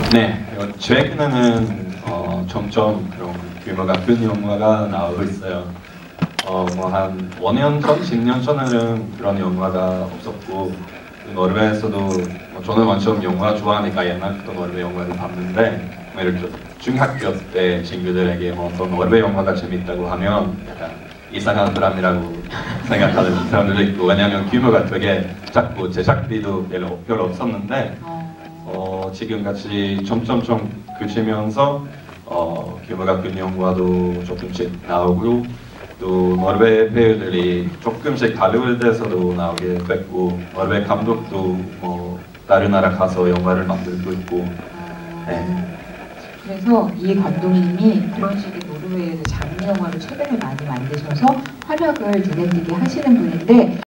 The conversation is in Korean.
네, 최근에는 점점 그런 규모가 큰 영화가 나오고 있어요. 뭐 한 5년 전, 10년 전에는 그런 영화가 없었고, 노르웨이에서도 저는 완전 영화 좋아하니까 옛날부터 노르웨이 영화를 봤는데, 뭐 이렇게 중학교 때 친구들에게 또 노르웨이 영화가 재밌다고 하면 약간 이상한 사람이라고 생각하는 사람들도 있고, 왜냐하면 규모가 되게 작고 제작비도 별로 없었는데, 지금같이 점점 그치면서 규모가 큰 영화도 조금씩 나오고, 또 노르웨이 배우들이 조금씩 할리우드에서도 나오게 됐고, 노르웨이 감독도 뭐 다른 나라 가서 영화를 만들고 있고. 네. 그래서 이 감독님이 그런 식의 노르웨이에서 장르 영화를 최근에 많이 만드셔서 활약을 눈에 띄게 하시는 분인데,